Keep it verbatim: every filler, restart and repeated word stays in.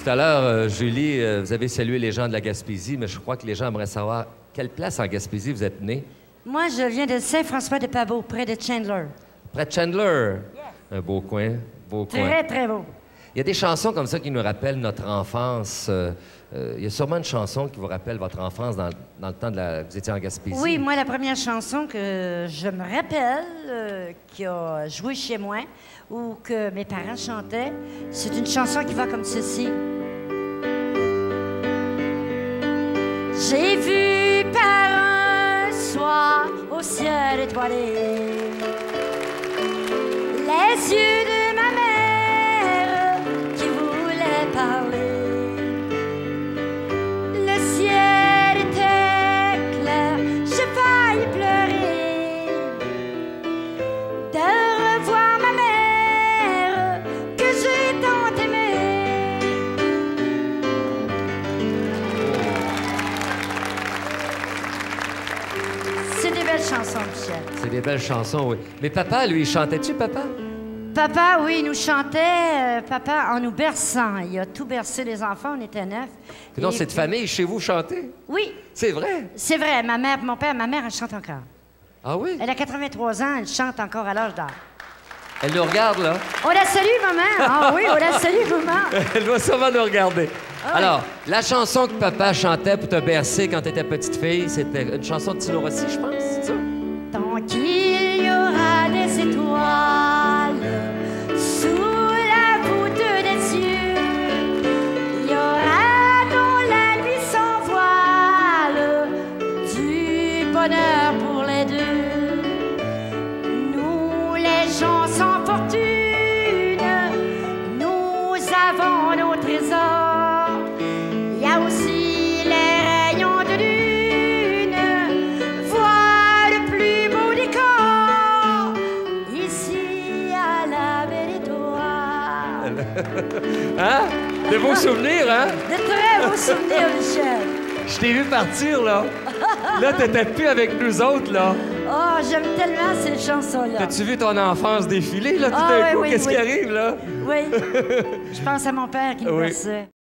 à l'heure, euh, Julie, euh, vous avez salué les gens de la Gaspésie, mais je crois que les gens aimeraient savoir quelle place en Gaspésie vous êtes né. Moi, je viens de Saint-François-de-Pabeau, près de Chandler. Près de Chandler. Yes. Un beau coin, beau coin. Très, très beau. Il y a des chansons comme ça qui nous rappellent notre enfance. Euh, euh, il y a sûrement une chanson qui vous rappelle votre enfance dans, dans le temps de la... Vous étiez en Gaspésie. Oui, moi, la première chanson que je me rappelle, euh, qui a joué chez moi, ou que mes parents chantaient, c'est une chanson qui va comme ceci. J'ai vu par un soir au ciel étoilé les yeux de ma mère qui voulait parler. Le ciel était clair, j'ai failli pleurer de revoir ma mère que j'ai tant aimée. C'est des belles chansons, Michel. C'est des belles chansons, oui. Mais papa, lui, chantait-tu, papa? Papa, oui, il nous chantait, euh, papa, en nous berçant. Il a tout bercé les enfants, on était neuf. Non, c'est de famille, chez vous, chanter? Oui. C'est vrai? C'est vrai. Ma mère, mon père, ma mère, elle chante encore. Ah oui? Elle a quatre-vingt-trois ans, elle chante encore à l'âge d'or. Elle nous regarde, là. On la salue, maman. Ah oui, on la salue, maman. Elle va sûrement nous regarder. Ah, alors, oui. La chanson que papa chantait pour te bercer quand t'étais petite fille, c'était une chanson de Tino Rossi, je pense, c'est ça? Tant qu'il y aura des étoiles sous la voûte des cieux, il y aura dans la nuit sans voile du bonheur pour les deux. Nous, les gens sans fortune, nous avons nos trésors. Il y a aussi les rayons de lune, vois le plus beau décor ici à la belle étoile. Hein? De beaux souvenirs, hein? De très beaux souvenirs, Michel. Je t'ai vu partir, là. Là, t'étais plus avec nous autres, là. Oh, j'aime tellement ces chansons-là. T'as-tu vu ton enfance défiler, là, tout Ah, d'un oui, coup? oui, Qu'est-ce oui. qui arrive, là? Oui. Je pense à mon père qui me Oui. berçait.